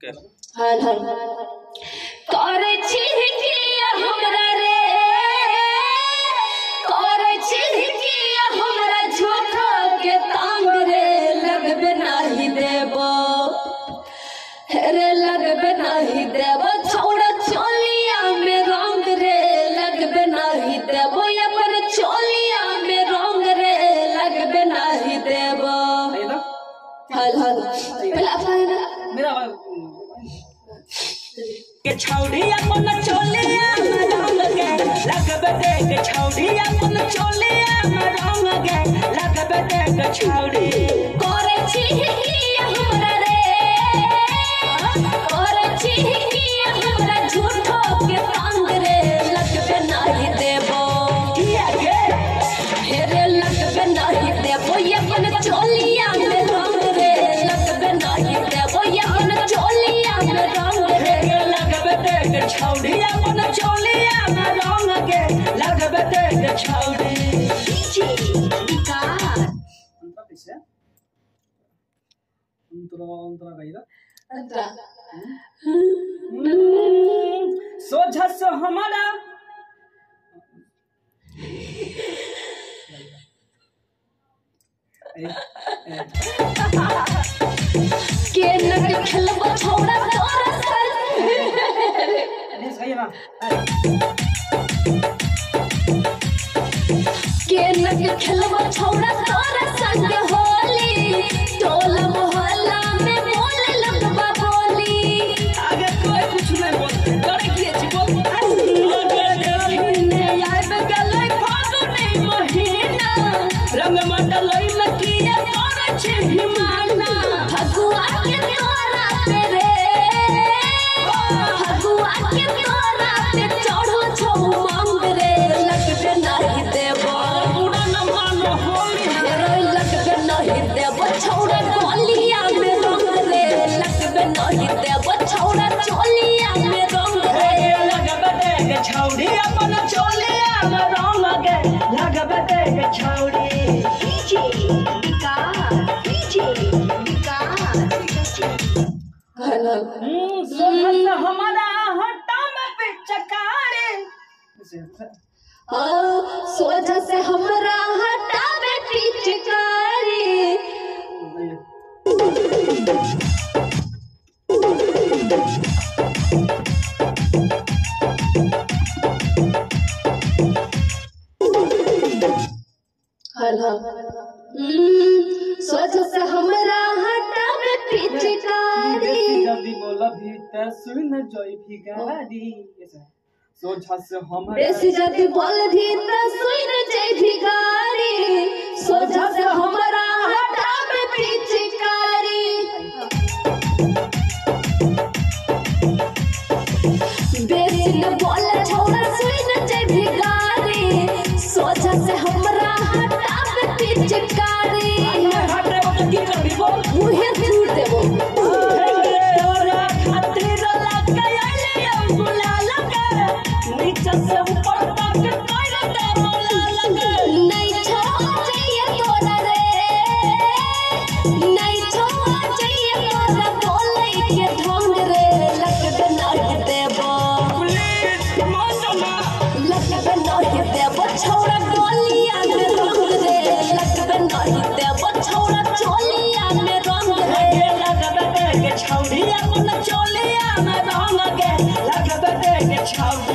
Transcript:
हर हर करे छी कि हमरा रे करे छी कि हमरा झूठा के तांग रे लगबे नाही देबो रे लगबे नाही देबो छोड़ा चोलिया में रंग रे लगबे नाही देबो अपन चोलिया में रंग रे लगबे नाही देबो हल हल पहला फायदा मेरा के छौड़ी अपन चोलिया में रंग गे लगबे दे के छौड़ी अपन चोलिया में रंग गे लगबे दे के छौड़ी करे छी कि हमरा रे करे छी कि हमरा झूठो के तांग रे लगबे नाही देबो किया के हेरे लगबे नाही देबो अपन चोलिया में रंग रे लगबे नाही देबो अपन चोलिया में रंग रे लगबे दे के छौड़ी अपन चोलिया में रंग गे लगबे दे के छौड़ी जी विकार अंतरा गईदा अंतरा सोझा से हमारा के नक खेलबो छोड़ा तोरा सर सही ना के नक खेलबो छोड़ा तोरा संग होली टोला मोहल्ला में बोले लगबा बोली आगे कोई कुछ नहीं बोलते करे की छी बोल ने आइब गलै फागुनी महीना रंग मंडलई में किया करे छी हिमाना फगुआ के तोरा पे रे फगुआ के तोरा पे चढ़ो छौ मांग रे लगबे नाही देबो पूरा न मानो होली रे लगबे नाही देबो छौड़ा गोलिया में रंग रे लगबे नाही देबो छौड़ा चोलिया में रंग रे लगबे दे के छौड़ी अपन चोलिया में रंग गे लगबे दे के छौड़ी जी विकार हेलो सोहन हमारा हट्टा में पिचकारी सोझा से हमरा हटावे पिचकारी हेलो सोझा से हमरा हटावे पिचकारी जल्दी बोला भी त सुन जोई भी गाड़ी सोझा से हमारा बेसी जदी बोल भी त सुन जई भिखारी सोझा से हमरा हटावे पिचकारी बेसी न बोल छोड़ा सुन जई भिखारी सोझा से हमरा हटावे पिचकारी हटे वो की करबी बोल मुहे छूट देबो नीचे से ऊपर तक कर दे बोला लगे नहीं छोड़ चाहिए तोरा रे नहीं छोड़ चाहिए तोरा बोले के ढंग रे लगबे नहीं देबो प्लीज मौसमा लगबे नहीं देबो छौड़ा गोलिया में रंग रे लगबे नहीं देबो छौड़ा चोलिया में रंग रे लगबे दे के छौड़ी अपन चोलिया में रंग गे लगबे दे के छौड़ी